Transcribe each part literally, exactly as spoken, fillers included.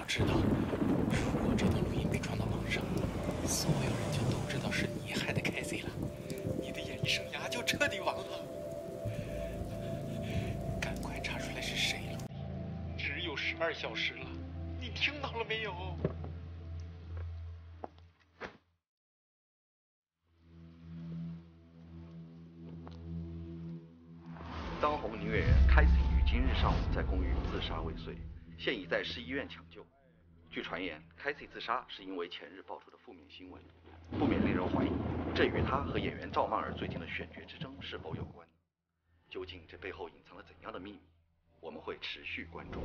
要知道，如果这段录音被传到网上，所有人就都知道是你害的 Casey 了，你的演艺生涯就彻底完了。赶快查出来是谁了，只有十二小时了，你听到了没有？ 当红女演员 Casey 于今日上午在公寓自杀未遂，现已在市医院抢救。据传言 ，Casey 自杀是因为前日爆出的负面新闻，不免令人怀疑，这与她和演员赵曼儿最近的选角之争是否有关？究竟这背后隐藏了怎样的秘密？我们会持续关注。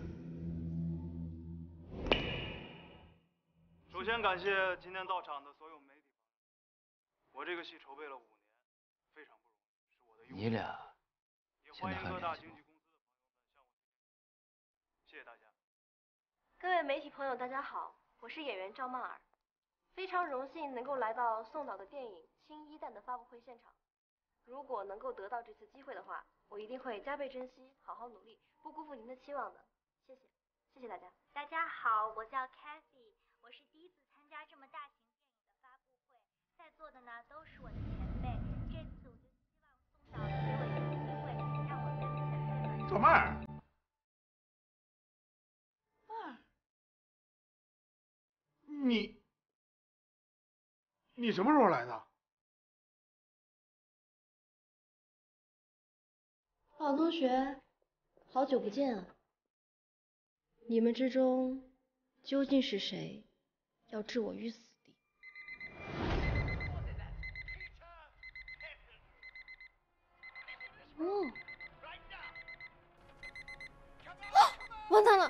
首先感谢今天到场的所有媒体朋友，我这个戏筹备了五年，非常不容易，是我的用心。 你俩。 也欢迎各大经纪公司的朋友们向我推荐。谢谢大家。 各位媒体朋友，大家好，我是演员赵曼儿，非常荣幸能够来到宋导的电影《新一代》的发布会现场。如果能够得到这次机会的话，我一定会加倍珍惜，好好努力，不辜负您的期望的。谢谢，谢谢大家。 大家好，我叫 Cathy， 我是第一次参加这么大型电影的发布会，在座的呢都是我的前辈。这次我就希望宋导能给我一个机会。 赵曼儿， 曼儿， 你你什么时候来的？ 老同学，好久不见啊！你们之中究竟是谁要置我于死地？哦。 完蛋了！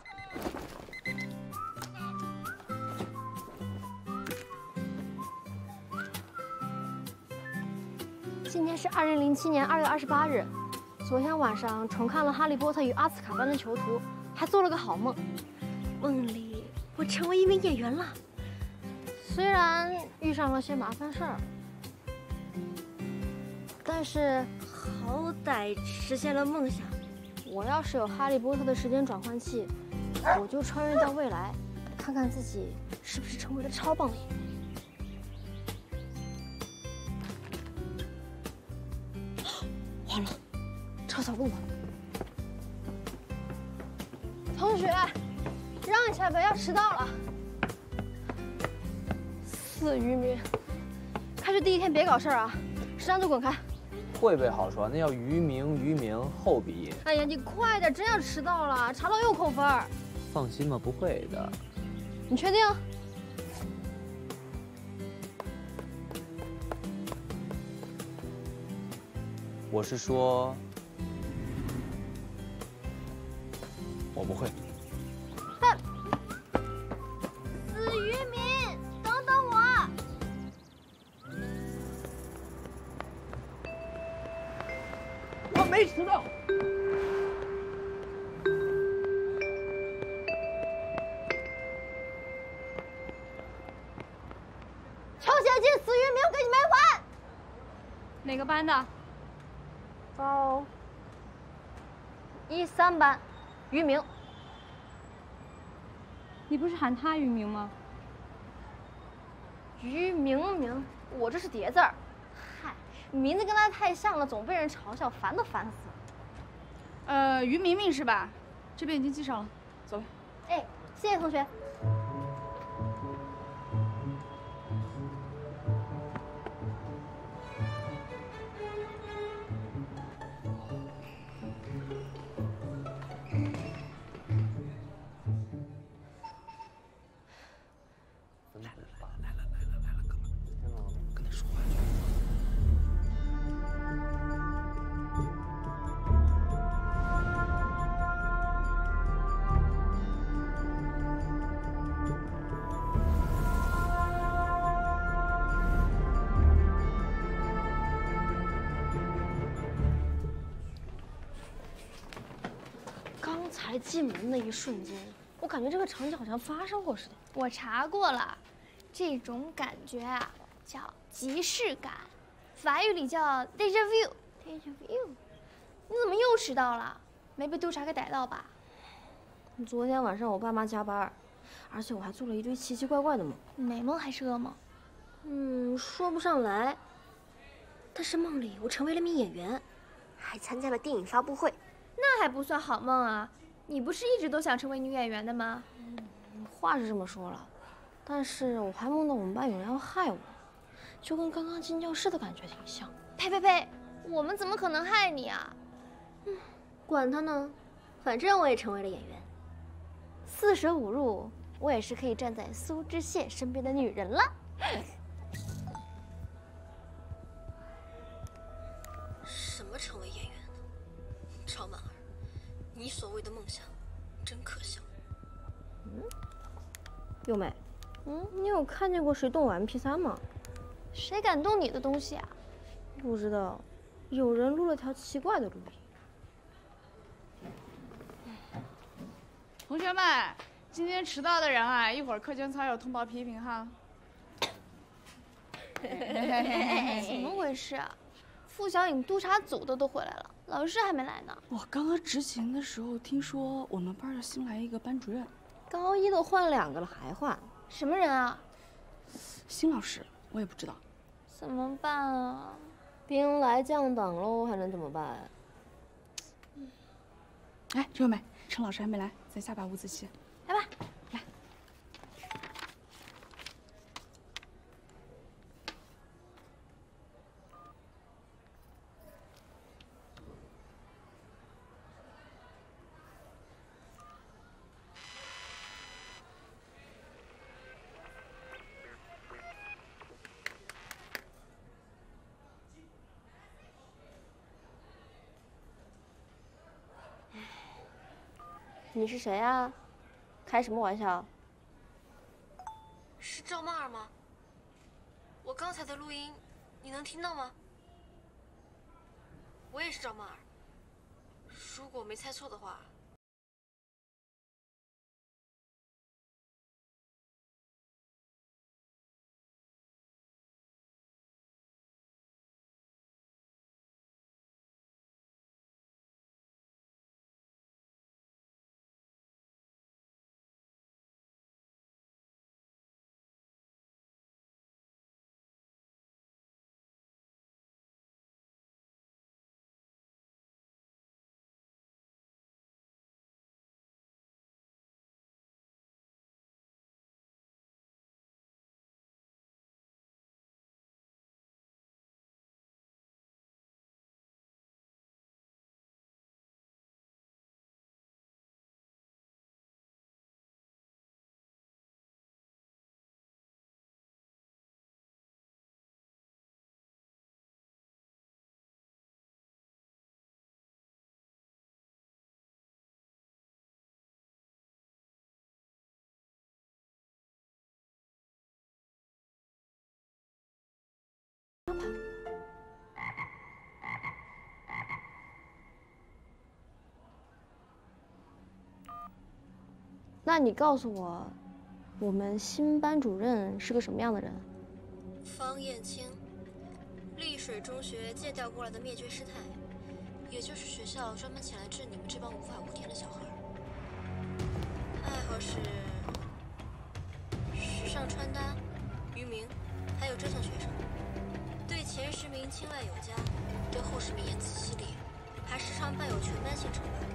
今天是二零零七年二月二十八日，昨天晚上重看了《哈利波特与阿斯卡班的囚徒》，还做了个好梦。梦里我成为一名演员了，虽然遇上了些麻烦事儿，但是好歹实现了梦想。 我要是有哈利波特的时间转换器，我就穿越到未来，看看自己是不是成为了超棒的演员。完了，抄小路了。同学，让一下呗，要迟到了。死渔民！开学第一天别搞事儿啊，识相就滚开。 会背好说，那叫于明，于明后鼻音。 哎呀，你快点，真要迟到了，查到又扣分。 放心吧，不会的。 你确定？ 我是说，我不会。 但死渔民，等等我。 我没迟到。 邱写进死渔民，我跟你没完。 哪个班的？ 高一三班，渔明。 你不是喊他渔明吗？ 于明明，我这是叠字儿。嗨，名字跟他太像了，总被人嘲笑，烦都烦死了。 呃，于明明是吧？这边已经记上了，走了。 哎，谢谢同学。刚才进门那一瞬间，我感觉这个场景好像发生过似的。 我查过了，这种感觉啊叫即视感，法语里叫 déjà vu。déjà vu， 你怎么又迟到了？没被督察给逮到吧？ 昨天晚上我爸妈加班， 而且我还做了一堆奇奇怪怪的梦。 美梦还是噩梦？ 嗯，说不上来。但是梦里我成为了名演员，还参加了电影发布会。 那还不算好梦啊！你不是一直都想成为女演员的吗？ 嗯，话是这么说了，但是我还梦到我们班有人要害我，就跟刚刚进教室的感觉挺像。 呸呸呸！我们怎么可能害你啊？ 嗯，管他呢，反正我也成为了演员。四舍五入，我也是可以站在苏知燮身边的女人了。什么成为演员呢？赵曼儿，你所谓的梦想，真可笑。嗯，幼美，嗯，你有看见过谁动我 M P 三吗？ 谁敢动你的东西啊？ 不知道，有人录了条奇怪的录音。 同学们，今天迟到的人啊，一会儿课间操有通报批评哈。 怎么回事啊？付小颖督察组的都回来了，老师还没来呢。 我刚刚执勤的时候听说我们班儿新来一个班主任， 高一都换两个了还换， 什么人啊？ 新老师，我也不知道。 怎么办啊？ 兵来将挡喽，还能怎么办？ 哎，这位美，陈老师还没来，咱下把五子棋。 来吧， 来。 你是谁啊？开什么玩笑？是赵曼儿吗？我刚才的录音，你能听到吗？我也是赵曼儿。如果我没猜错的话。那你告诉我，我们新班主任是个什么样的人？ 方燕青，丽水中学借调过来的灭绝师太，也就是学校专门请来治你们这帮无法无天的小孩。爱好是时尚穿搭、渔民，还有折腾学生。对前十名青睐有加，对后十名言辞犀利，还时常伴有全班性惩罚。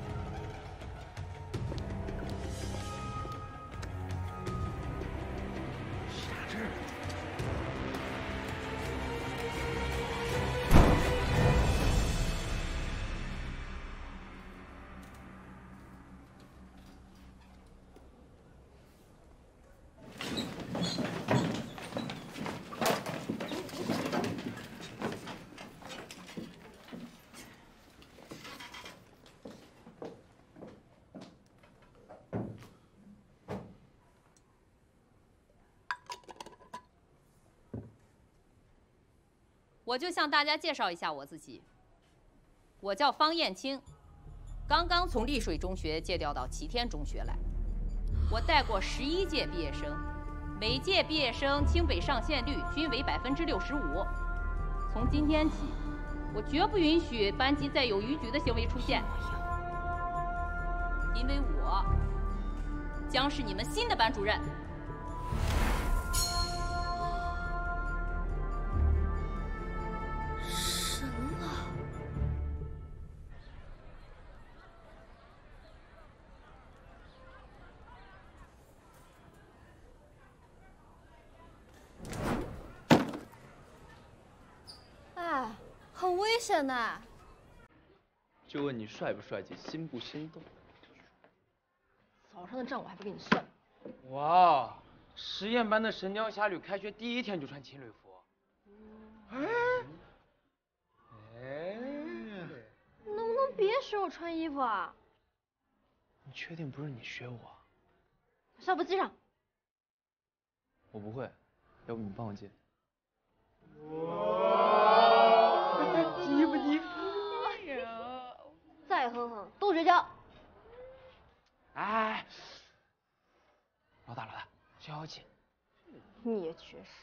我就向大家介绍一下我自己，我叫方燕青，刚刚从丽水中学借调到齐天中学来。我带过十一届毕业生，每届毕业生清北上线率均为百分之六十五。从今天起，我绝不允许班级再有逾矩的行为出现，因为我将是你们新的班主任。 神了！ 哎，很危险的。 就问你帅不帅气，心不心动？ 早上的账我还不给你算。 哇，实验班的《神雕侠侣》开学第一天就穿情侣服。哎，哎， 能不能别学我穿衣服啊？ 你确定不是你学我？ 校服系上。 我不会，要不你帮我系。 衣服衣服。 再哼哼，都绝交。 哎，老大老大，消气。 你也确实。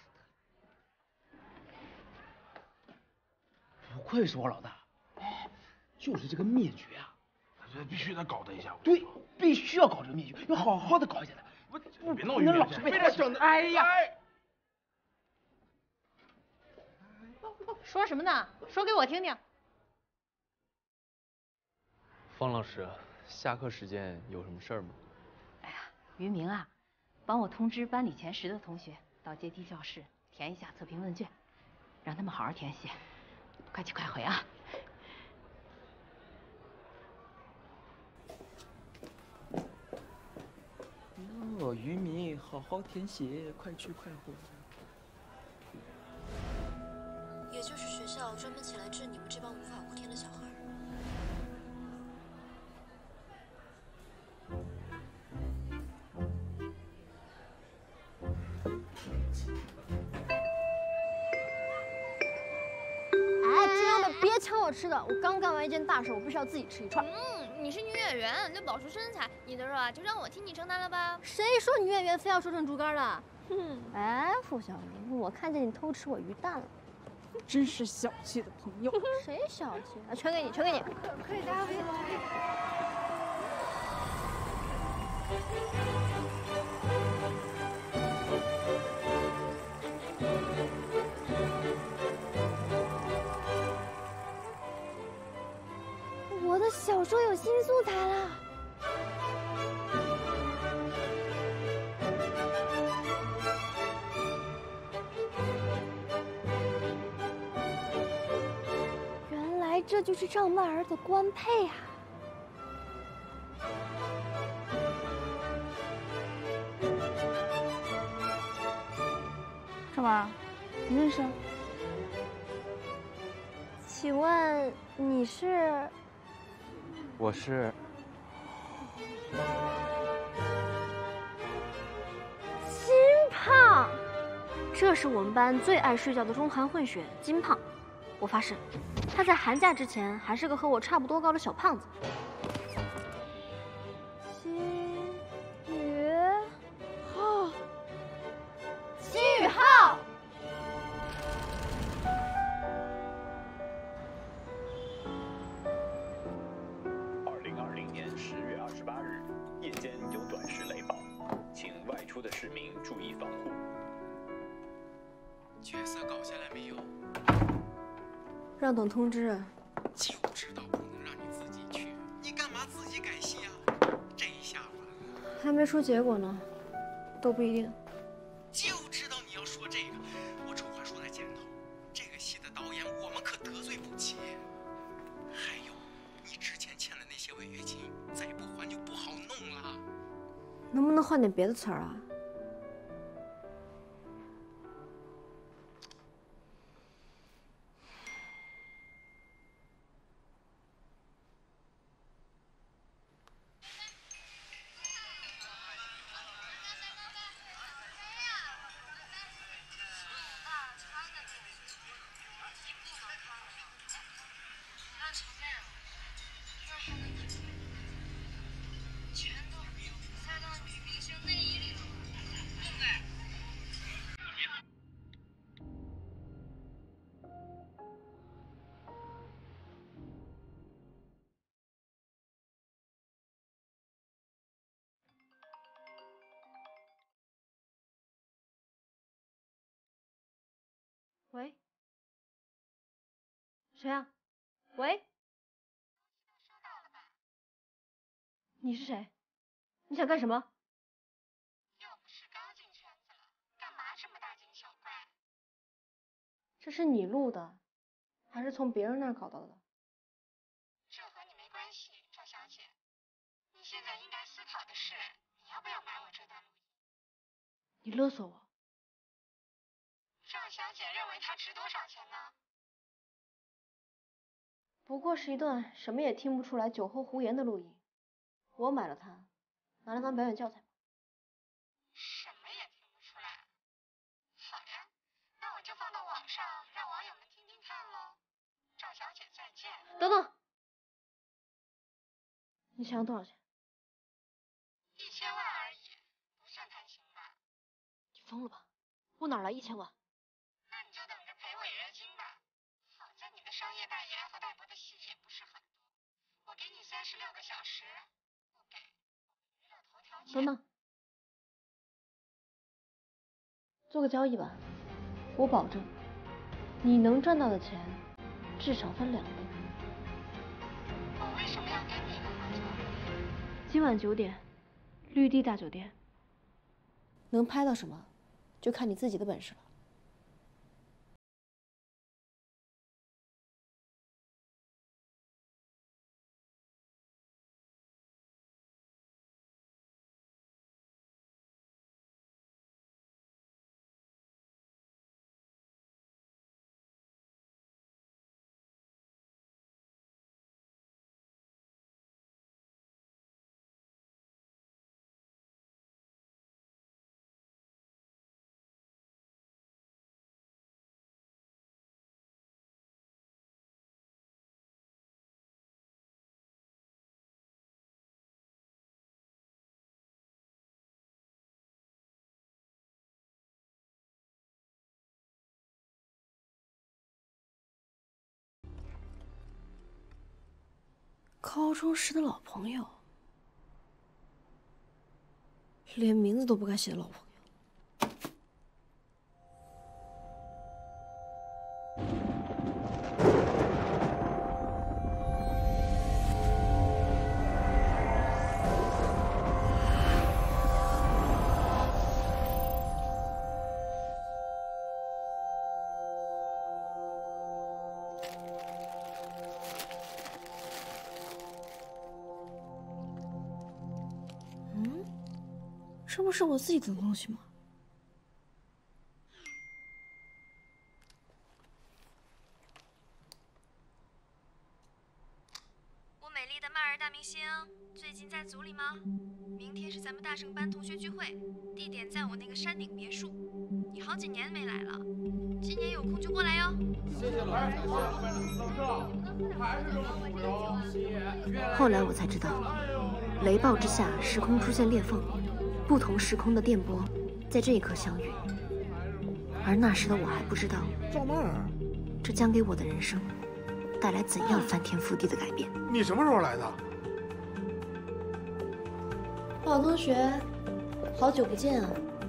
不愧是我老大，哎，就是这个灭绝啊， 这必须得搞他一下。 对，必须要搞这个灭绝，要好好的搞一下他。 我不别闹不能老是被他整的。哎呀！ 说什么呢？说给我听听。 方老师，下课时间有什么事儿吗？ 哎呀，于明啊，帮我通知班里前十的同学到阶梯教室填一下测评问卷，让他们好好填写。快去快回啊！ 哟，于明，好好填写，快去快回。 也就是学校专门请来治你们这帮无法无天的小孩。 哎，这样的别抢我吃的，我刚干完一件大事，我必须要自己吃一串。 嗯，你是女演员，得保持身材，你的肉啊就让我替你承担了吧。 谁说女演员非要瘦成竹竿的？哼！哎，付小明，我看见你偷吃我鱼蛋了。 真是小气的朋友。 谁小气啊？全给你，全给你。 可以，大家可以。 我的小说有新素材了。原来这就是赵曼儿的官配啊！ 赵曼儿，你认识？ 请问你是？ 我是。 金胖，这是我们班最爱睡觉的中韩混血金胖。我发誓，他在寒假之前还是个和我差不多高的小胖子。金宇浩，金宇浩。 二零二零年十月二十八日夜间有短时雷暴，请外出的市民注意防护。 角色搞下来没有？ 让等通知。 就知道不能让你自己去，你干嘛自己改戏啊？这一下子还没出结果呢，都不一定。 就知道你要说这个，我丑话说在前头，这个戏的导演我们可得罪不起。还有，你之前欠的那些违约金，再不还就不好弄了。 能不能换点别的词儿啊？ 喂？谁啊？喂？你是谁？你想干什么？ 又不是刚进圈子了，干嘛这么大惊小怪？ 这是你录的，还是从别人那儿搞到的？ 这和你没关系，赵小姐。你现在应该思考的是，你要不要买我这段录音？ 你勒索我？ 赵小姐认为它值多少钱呢？ 不过是一段什么也听不出来、酒后胡言的录音。我买了它，拿来当表演教材。 什么也听不出来。好呀，那我就放到网上，让网友们听听看喽。赵小姐再见。 等等，你想要多少钱？ 一千万而已，不算贪心吧？ 你疯了吧？我哪来一千万？ 那你就等着赔违约金吧。好在你的商业代言和代播的戏也不是很多，我给你三十六个小时，不给，娱乐头条钱。 等等，做个交易吧，我保证，你能赚到的钱至少翻两倍。 我为什么要跟你合作？ 今晚九点，绿地大酒店。能拍到什么，就看你自己的本事了。高中时的老朋友，连名字都不敢写的老朋友。这不是我自己的东西吗？ 我美丽的麦儿大明星，最近在组里吗？明天是咱们大圣班同学聚会，地点在我那个山顶别墅。你好几年没来了，今年有空就过来哟。 谢谢老师，谢谢老师，还是这么苦哟。 后来我才知道，雷暴之下，时空出现裂缝。不同时空的电波在这一刻相遇，而那时的我还不知道， 赵曼儿， 这将给我的人生带来怎样翻天覆地的改变。 你什么时候来的？ 老同学，好久不见啊！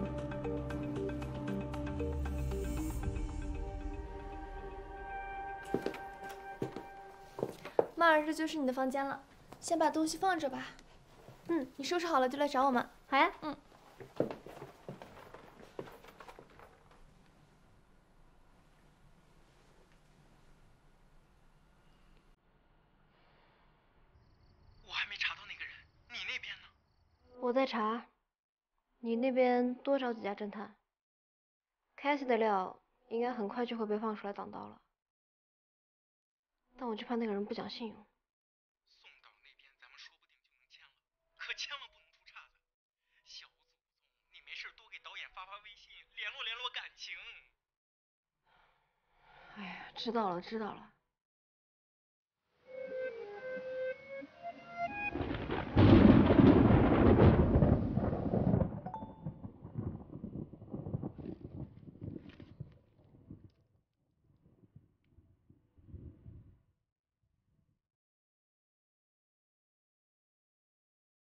曼儿，这就是你的房间了，先把东西放这吧。嗯，你收拾好了就来找我们。 好呀。 嗯。 我还没查到那个人，你那边呢？ 我在查，你那边多找几家侦探。Cassie 的料应该很快就会被放出来挡刀了，但我就怕那个人不讲信用。 宋岛那边咱们说不定就能签了，可千万不能出岔子。小祖宗，你没事多给导演发发微信，联络联络感情。 哎呀，知道了知道了。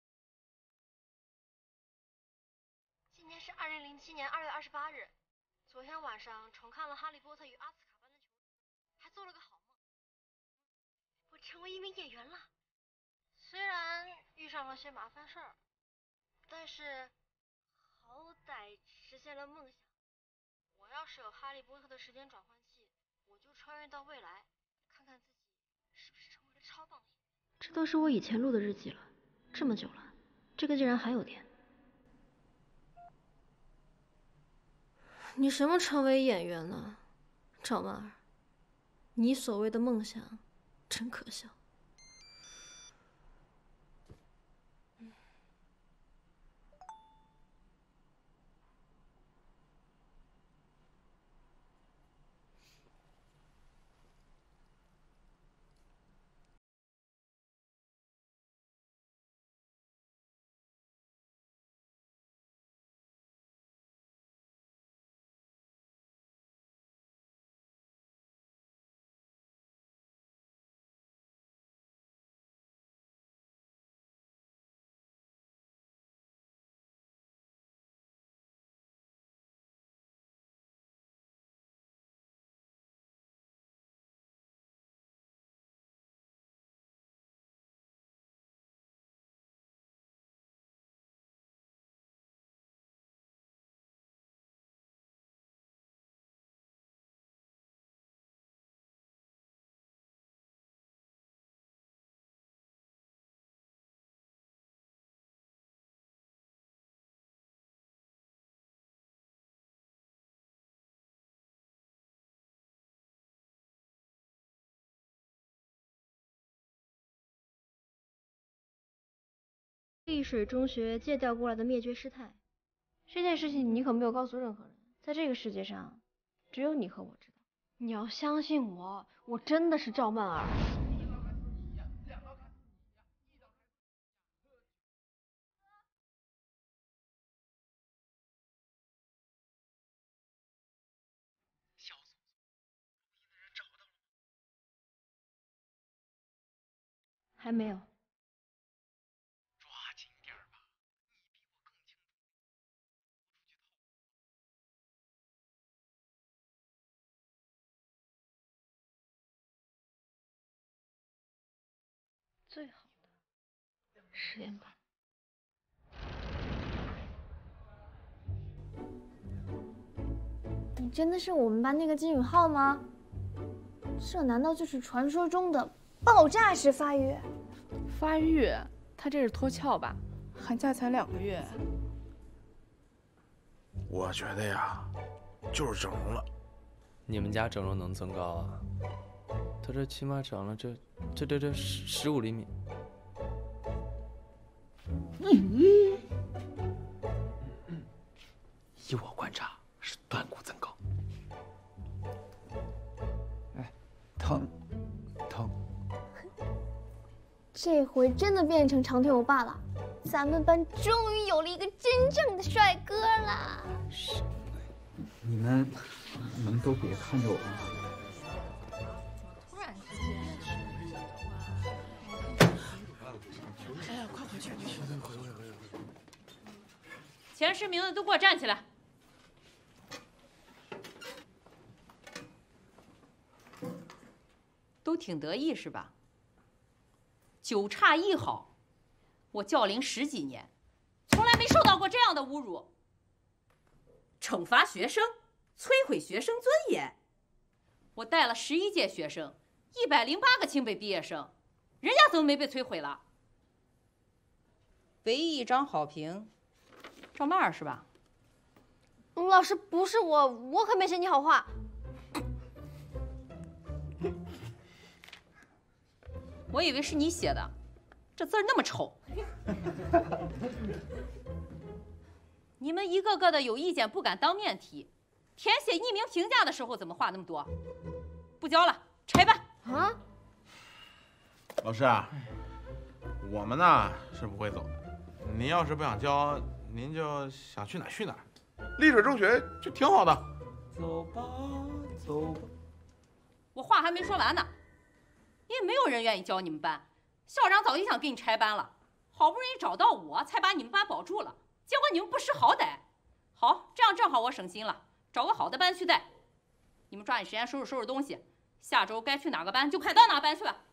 今天是二零零七年二月二十八日， 昨天晚上重看了《哈利波特与阿斯卡班的囚徒》，还做了个好梦。我成为一名演员了，虽然遇上了些麻烦事儿，但是好歹实现了梦想。我要是有哈利波特的时间转换器，我就穿越到未来，看看自己是不是成为了超棒演员。这都是我以前录的日记了，这么久了，这个竟然还有电。你什么成为演员呢，赵曼儿？你所谓的梦想，真可笑。丽水中学借调过来的灭绝师太，这件事情你可没有告诉任何人，在这个世界上，只有你和我知道。你要相信我，我真的是赵曼儿。 小松松，录音的人找到了吗？ 还没有。最好的十点半。 你真的是我们班那个金宇浩吗？这难道就是传说中的爆炸式发育？ 发育？他这是脱壳吧？寒假才两个月。 我觉得呀，就是整容了。 你们家整容能增高啊？他这起码长了这这这这十十五厘米。 嗯，依我观察，是断骨增高。哎，疼，疼。 这回真的变成长腿欧巴了，咱们班终于有了一个真正的帅哥了。 你们，你们都别看着我了。 前十名的都给我站起来！都挺得意是吧？九差一好，我教龄十几年，从来没受到过这样的侮辱。惩罚学生，摧毁学生尊严。我带了十一届学生，一百零八个清北毕业生，人家怎么没被摧毁了？唯一一张好评。赵曼儿是吧？ 老师不是我，我可没写你好话。 我以为是你写的，这字儿那么丑。你们一个个的有意见不敢当面提，填写匿名评价的时候怎么话那么多？不交了，拆班。 啊！ 老师啊，我们呢是不会走的。您要是不想交，您就想去哪儿去哪儿。丽水中学就挺好的。 走吧，走吧。 我话还没说完呢，因为没有人愿意教你们班，校长早就想给你拆班了，好不容易找到我才把你们班保住了，结果你们不识好歹。好，这样正好我省心了， 找个好的班去带。你们抓紧时间收拾收拾东西，下周该去哪个班就快到哪班去吧。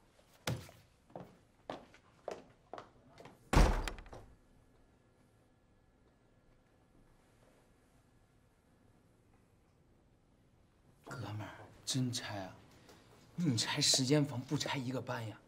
哥们儿，真拆啊？你拆十间房不拆一个班呀？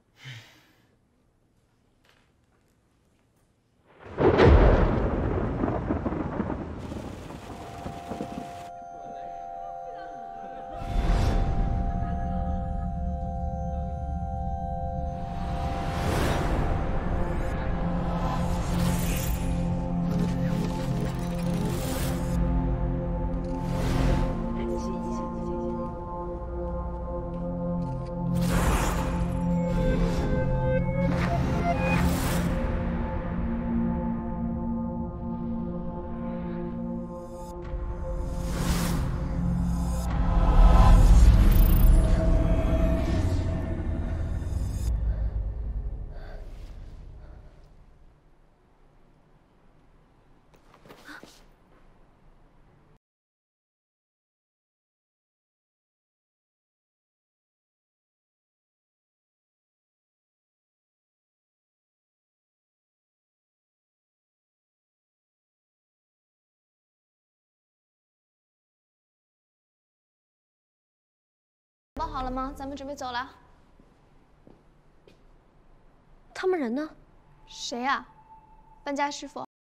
包好了吗？咱们准备走了。 他们人呢？ 谁呀？搬家师傅。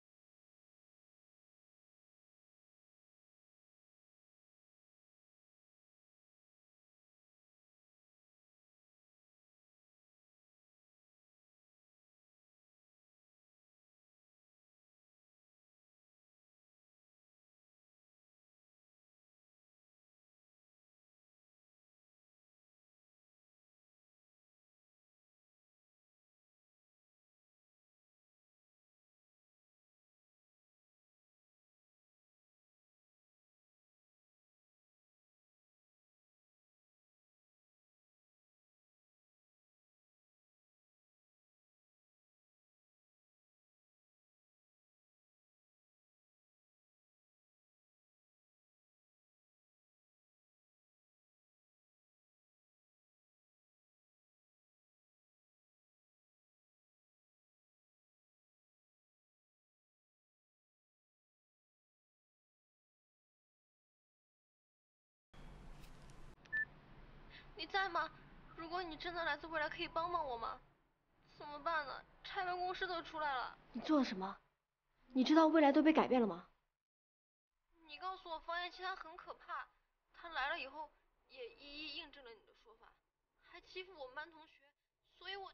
你在吗？如果你真的来自未来，可以帮帮我吗？怎么办呢？拆办公室都出来了。你做了什么？你知道未来都被改变了吗？你告诉我，方彦期他很可怕，他来了以后也一一印证了你的说法，还欺负我们班同学，所以我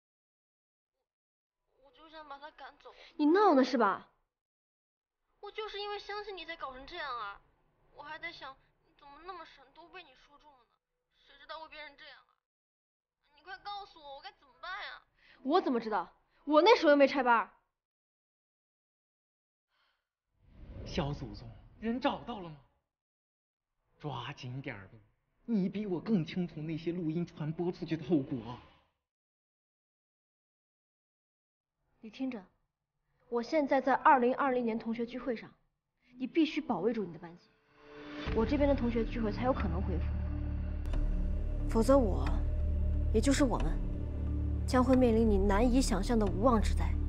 我就想把他赶走。你闹呢是吧？我就是因为相信你才搞成这样啊！我还在想，你怎么那么神，都被你说中了呢？谁知道会变成这样啊！你快告诉我，我该怎么办呀？我怎么知道？我那时候又没拆班。 小祖宗，人找到了吗？抓紧点儿吧！你比我更清楚那些录音传播出去的后果。 你听着，我现在在二零二零年同学聚会上，你必须保卫住你的班级，我这边的同学聚会才有可能恢复，否则我，也就是我们，将会面临你难以想象的无妄之灾。